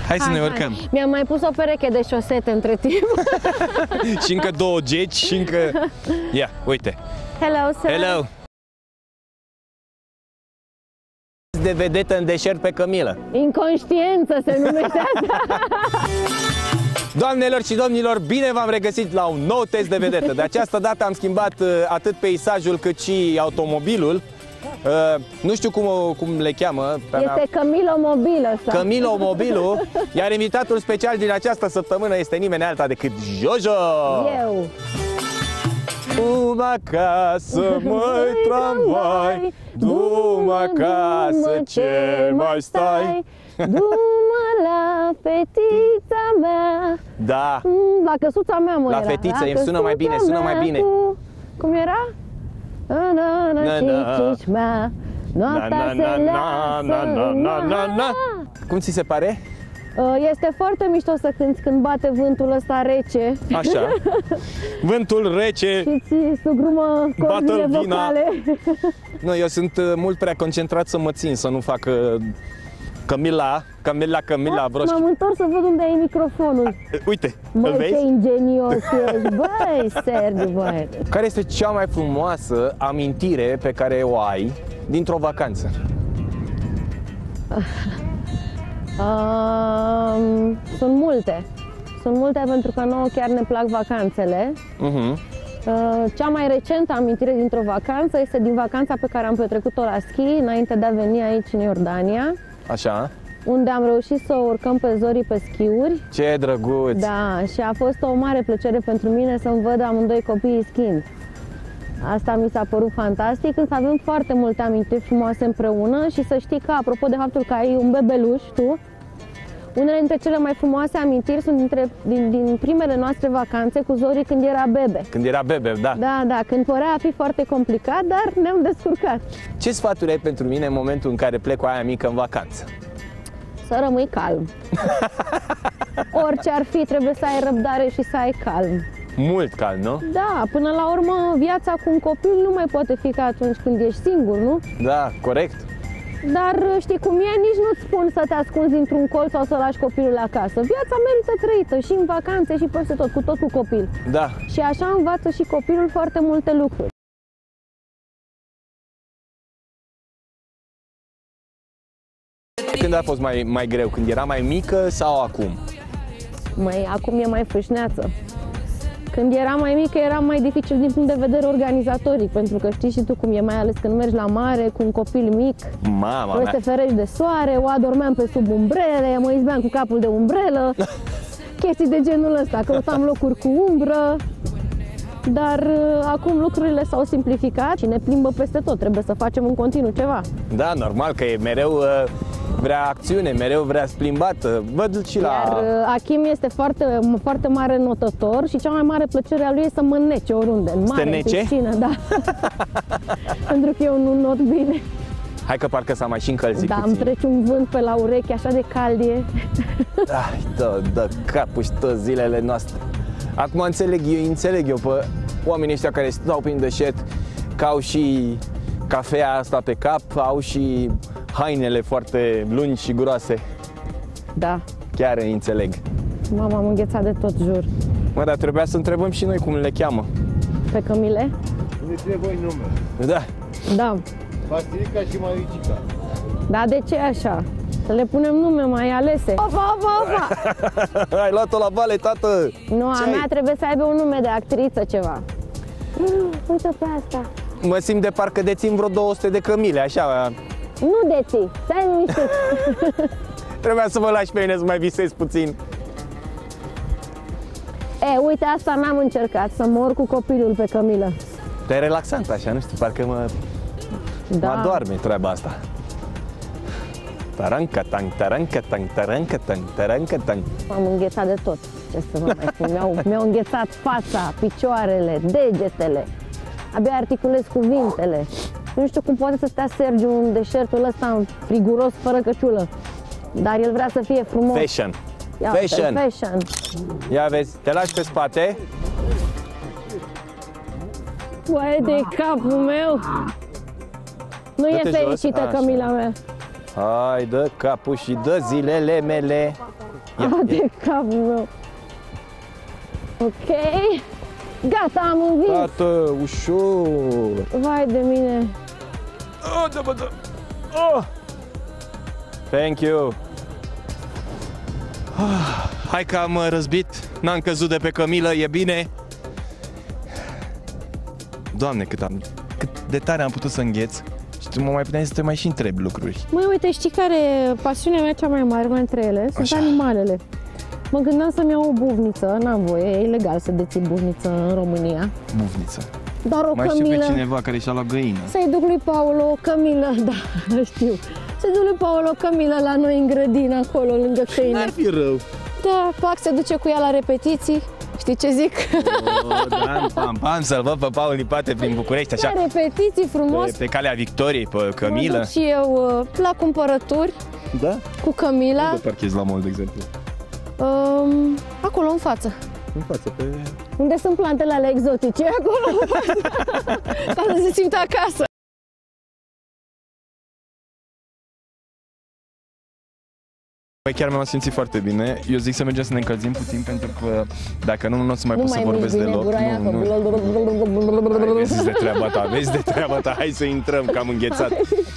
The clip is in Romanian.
Hai să ne urcăm. Mi-am mai pus o pereche de șosete între timp. Și încă 2 geci și încă... Ia, uite. Hello, sir. Hello. De vedetă în deșert pe Cămilă. Inconștiență se numește asta. Doamnelor și domnilor, bine v-am regăsit la un nou test de vedetă. De această dată am schimbat atât peisajul cât și automobilul. Nu știu cum le cheamă. Este Camilo Mobilă. Camilo Mobilul. Iar invitatul special din această săptămână este nimeni alta decât Jojo. Eu. Du-mă acasă, măi tramvai, du-mă acasă, ce mai stai? Du-mă la fetița mea. Da. La căsuța mea, mă, la era. fetiță, îmi sună mai bine, sună mai bine. Cum era? Noaptea se lasă. Cum ți se pare? Este foarte mișto să cânti când bate vântul ăsta rece. Așa. Vântul rece. Și ți sugrumă cordile vocale. Nu, eu sunt mult prea concentrat să mă țin, să nu fac Camila. M-am întors să văd unde e microfonul. Uite, Măi, îl vezi? ce ingenios ești, băi, Sergiu, băi. Care este cea mai frumoasă amintire pe care o ai dintr-o vacanță? Sunt multe. Sunt multe pentru că nouă chiar ne plac vacanțele. Cea mai recentă amintire dintr-o vacanță este din vacanța pe care am petrecut-o la schi, înainte de a veni aici în Iordania. Așa. Unde am reușit să urcăm pe zorii pe schiuri. Ce drăguț! Da, și a fost o mare plăcere pentru mine să-mi văd amândoi copiii schiind. Asta mi s-a părut fantastic, însă avem foarte multe amintiri frumoase împreună și să știi că, apropo de faptul că ai un bebeluș, tu, unele dintre cele mai frumoase amintiri sunt din primele noastre vacanțe cu Zori când era bebe. Când era bebe, da. Da, când părea a fi foarte complicat, dar ne-am descurcat. Ce sfaturi ai pentru mine în momentul în care plec cu aia mică în vacanță? Să rămâi calm. Orice ar fi, trebuie să ai răbdare și să ai calm. Mult calm, nu? Da, până la urmă, viața cu un copil nu mai poate fi ca atunci când ești singur, nu? Da, corect. Dar știi cum e, nici nu-ți spun să te ascunzi într-un colț sau să lași copilul acasă. Viața merită trăită și în vacanțe și peste tot, tot cu copil. Da. Și așa învață și copilul foarte multe lucruri. Când a fost mai greu? Când era mai mică sau acum? Acum e mai frâșneață. Când era mai mică era mai dificil din punct de vedere organizatoric, pentru că știi și tu cum e, mai ales când mergi la mare cu un copil mic. Mama mea. Să te ferești de soare, o adormeam pe sub umbrele, mă izbeam cu capul de umbrelă, chestii de genul ăsta, căutam locuri cu umbră. Dar acum lucrurile s-au simplificat și ne plimbă peste tot, trebuie să facem în continuu ceva. Da, normal că e mereu vrea acțiune, mereu vrea plimbată. Văd și la... Iar Achim este foarte, foarte mare notător și cea mai mare plăcere a lui e să mă nece oriunde, în mare, în piscină, da. Pentru că eu nu not bine. Hai că parcă s-a mai și încălzit puțin. Îmi trece un vânt pe la ureche, așa de cald e. Dă capul și toți zilele noastre. Acum înțeleg eu pe oamenii ăștia care stau prin deșert, că au și cafea asta pe cap, au și hainele foarte lungi și groase. Da. Chiar îi înțeleg. Mama, am înghețat de tot, jur. Mă, dar trebuia să întrebăm și noi cum le cheamă. Pe Cămile? Ne trebuie nume. Da. Da. Bastilica și Maricica. Da, de ce așa? Să le punem nume mai alese. Opa! Ai luat-o la vale, tată! Nu, a mea trebuie să aibă un nume de actriță, ceva. Uite pe asta. Mă simt de parcă dețin vreo 200 de cămile, așa. Nu deții, stai liniștit. Trebuia să mă lași pe mine să mai visez puțin. Uite, asta n-am încercat, să mor cu copilul pe Cămilă. Te-ai relaxant așa, nu știu, parcă mă adorme treaba asta. Taranca-tang, taranca-tang, taranca-tang, taranca-tang. M-am înghețat de tot, ce să vă mai spun. Mi-au înghețat fața, picioarele, degetele. Abia articulez cuvintele. Nu știu cum poate să stea Sergiu în deșertul ăsta friguros, fără căciulă. Dar el vrea să fie frumos. Fashion. Fashion. Ia vezi, te lași pe spate. Băi, de capul meu. Nu e fericită Cămila mea. Hai, dă capul și dă zilele mele. Ia, de capul meu. Ok. Gata, am învins. Tată, ușor. Vai de mine. Oh, dă. Oh. Thank you. Hai că am răzbit. N-am căzut de pe cămilă, e bine. Doamne, cât de tare am putut să îngheț. Și tu mă mai puteai să te mai și întrebi lucruri. Măi, uite, știi care e pasiunea mea cea mai mare între ele? Sunt Așa. animalele. Mă gândeam să-mi iau o buvniță, n-am voie, e ilegal să deții buvniță în România. Bufniță. Dar o Mai știu pe cămilă, cineva care și-a luat găină. să-i duc lui Paolo o cămilă, da, știu. Să-i duc lui Paolo o cămilă la noi în grădină, acolo, lângă câine. N-ar fi rău. Da, pac, se duce cu ea la repetiții. Știi ce zic? Pam, să-l văd pe Paul Lipate prin București, așa, La repetiții frumos. pe calea victoriei, pe Mă cămilă. duc și eu la cumpărături Da? cu cămila, Unde parchezi la mall, de exemplu? acolo în față. În față, pe... Unde sunt plantele alea exotice, acolo în față. Ca să se simtă acasă. Păi chiar mi-am simțit foarte bine. Eu zic să mergem să ne încălzim puțin, pentru că dacă nu o să mai pot să vorbesc deloc. Hai, vezi de treaba ta, hai să intrăm, că am înghețat.